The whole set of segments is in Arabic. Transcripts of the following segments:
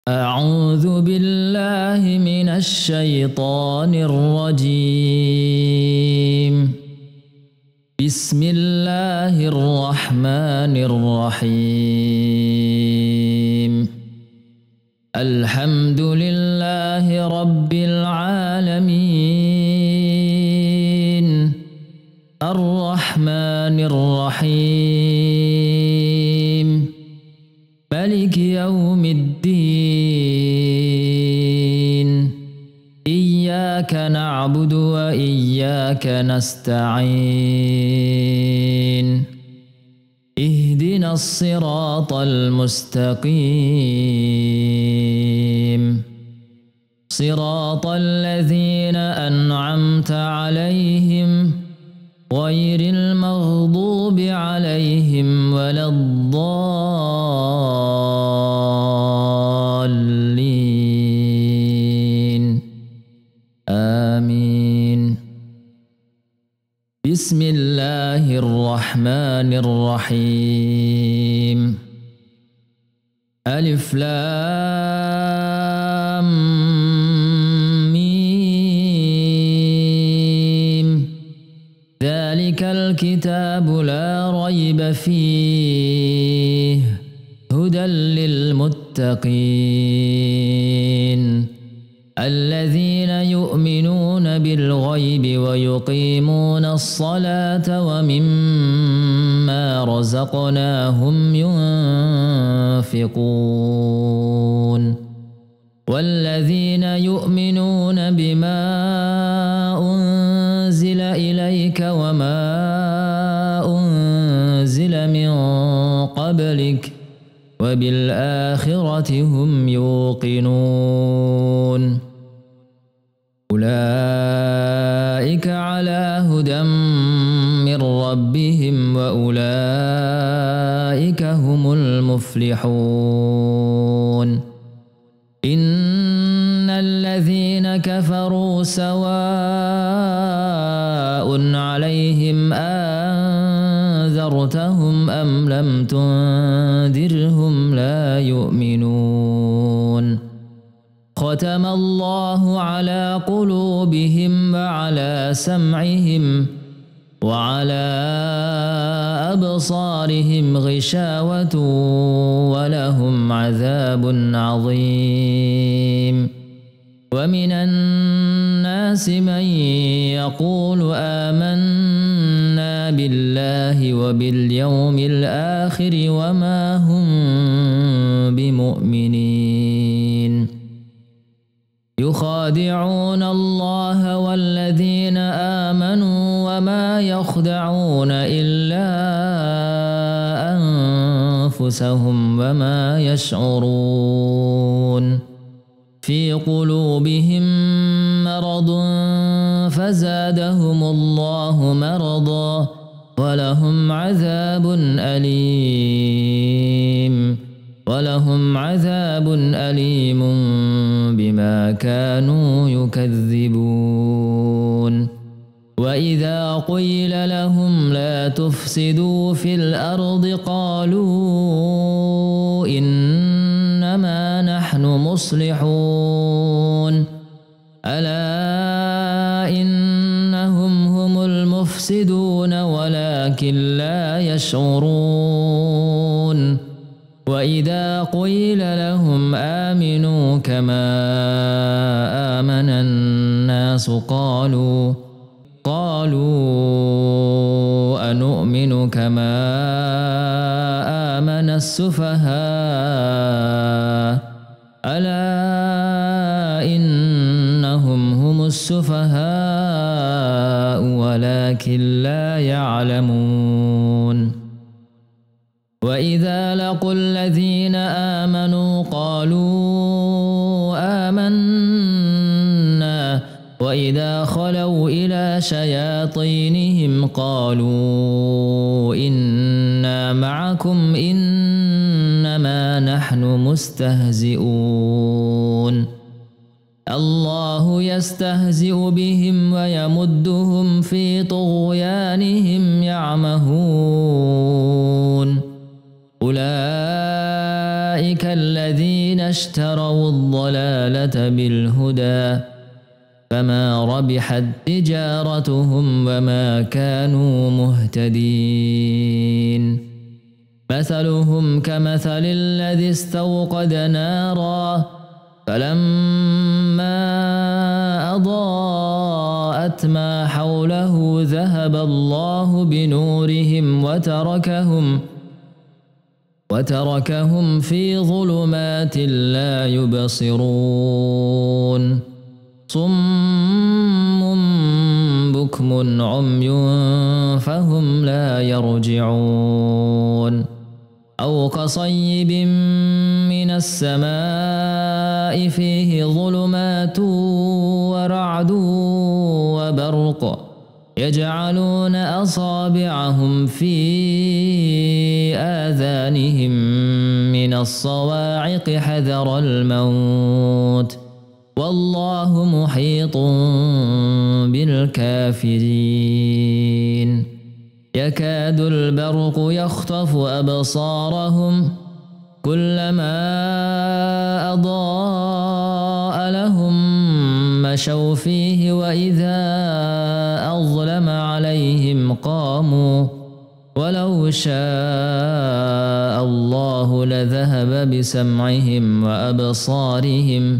أعوذ بالله من الشيطان الرجيم. بسم الله الرحمن الرحيم. الحمد لله رب العالمين. الرحمن الرحيم. مالك يوم الدين. إياك نعبد وإياك نستعين. اهدنا الصراط المستقيم. صراط الذين أنعمت عليهم غير المغضوب عليهم ولا الضالين. آمين. بسم الله الرحمن الرحيم. ألف لام ميم. ذلك الكتاب لا ريب فيه هدى للمتقين الذين يؤمنون بالغيب ويقيمون الصلاة ومما رزقناهم ينفقون والذين يؤمنون بما أنزل إليك وما أنزل من قبلك وبالآخرة هم يوقنون أولئك على هدى من ربهم وأولئك هم المفلحون. إن الذين كفروا سواء عليهم أنذرتهم أم لم تنذرهم لا يؤمنون. ختم الله على قلوبهم وعلى سمعهم وعلى أبصارهم غشاوة ولهم عذاب عظيم. ومن الناس من يقول آمنا بالله وباليوم الآخر وما هم بمؤمنين. يخادعون الله والذين آمنوا وما يخدعون إلا أنفسهم وما يشعرون. في قلوبهم مرض فزادهم الله مرضا ولهم عذاب أليم بما كانوا يكذبون. وإذا قيل لهم لا تفسدوا في الأرض قالوا إنما نحن مصلحون ألا إنهم هم المفسدون ولكن لا يشعرون. وإذا قيل لهم آمنوا كما آمن الناس قالوا أنؤمن كما آمن السفهاء ألا إنهم هم السفهاء ولكن لا يعلمون. وإذا لقوا الذين آمنوا قالوا آمنا وإذا خلوا إلى شياطينهم قالوا إنا معكم إنما نحن مستهزئون. الله يستهزئ بهم ويمدهم في طغيانهم يعمهون. أولئك الذين اشتروا الضلالة بالهدى فما ربحت تجارتهم وما كانوا مهتدين. مثلهم كمثل الذي استوقد نارا فلما أضاءت ما حوله ذهب الله بنورهم وتركهم في ظلمات لا يبصرون. صم بكم عمي فهم لا يرجعون. أو كصيب من السماء فيه ظلمات ورعد وبرق يجعلون أصابعهم في آذانهم من الصواعق حذر الموت والله محيط بالكافرين. يكاد البرق يخطف أبصارهم كلما أضاء لهم مشوا فيه وإذا أظلم عليهم قاموا ولو شاء الله لذهب بسمعهم وأبصارهم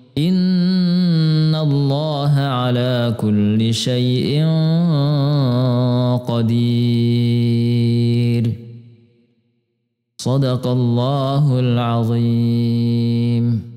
إن الله على كل شيء قدير. صدق الله العظيم.